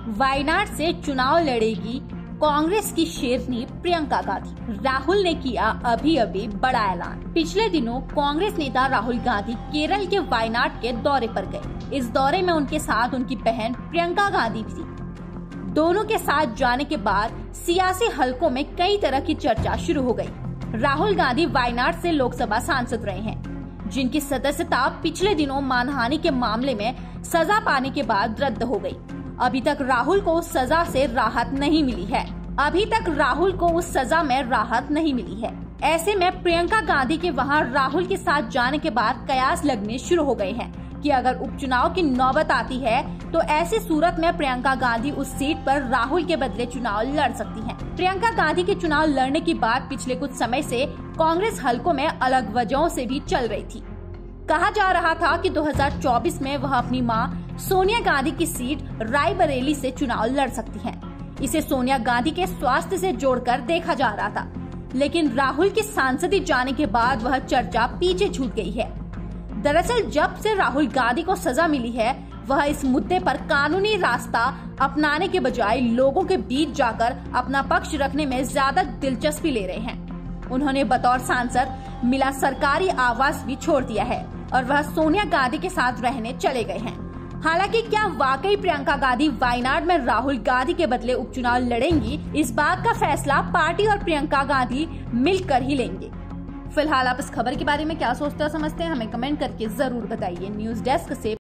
वायनाड से चुनाव लड़ेगी कांग्रेस की शेरनी प्रियंका गांधी। राहुल ने किया अभी अभी बड़ा ऐलान। पिछले दिनों कांग्रेस नेता राहुल गांधी केरल के वायनाड के दौरे पर गए। इस दौरे में उनके साथ उनकी बहन प्रियंका गांधी भी थी। दोनों के साथ जाने के बाद सियासी हलकों में कई तरह की चर्चा शुरू हो गई। राहुल गांधी वायनाड से लोकसभा सांसद रहे हैं, जिनकी सदस्यता पिछले दिनों मानहानि के मामले में सजा पाने के बाद रद्द हो गई। अभी तक राहुल को उस सजा से राहत नहीं मिली है। ऐसे में प्रियंका गांधी के वहां राहुल के साथ जाने के बाद कयास लगने शुरू हो गए हैं कि अगर उपचुनाव की नौबत आती है तो ऐसी सूरत में प्रियंका गांधी उस सीट पर राहुल के बदले चुनाव लड़ सकती हैं। प्रियंका गांधी के चुनाव लड़ने की बात पिछले कुछ समय से कांग्रेस हलकों में अलग वजहों से भी चल रही थी। कहा जा रहा था कि 2024 में वह अपनी मां सोनिया गांधी की सीट रायबरेली से चुनाव लड़ सकती हैं। इसे सोनिया गांधी के स्वास्थ्य से जोड़कर देखा जा रहा था, लेकिन राहुल के सांसदी जाने के बाद वह चर्चा पीछे छूट गई है। दरअसल जब से राहुल गांधी को सजा मिली है, वह इस मुद्दे पर कानूनी रास्ता अपनाने के बजाय लोगों के बीच जाकर अपना पक्ष रखने में ज्यादा दिलचस्पी ले रहे हैं। उन्होंने बतौर सांसद मिला सरकारी आवास भी छोड़ दिया है और वह सोनिया गांधी के साथ रहने चले गए हैं। हालांकि क्या वाकई प्रियंका गांधी वायनाड में राहुल गांधी के बदले उपचुनाव लड़ेंगी, इस बात का फैसला पार्टी और प्रियंका गांधी मिलकर ही लेंगे। फिलहाल आप इस खबर के बारे में क्या सोचते हो समझते हैं, हमें कमेंट करके जरूर बताइए। न्यूज़ डेस्क से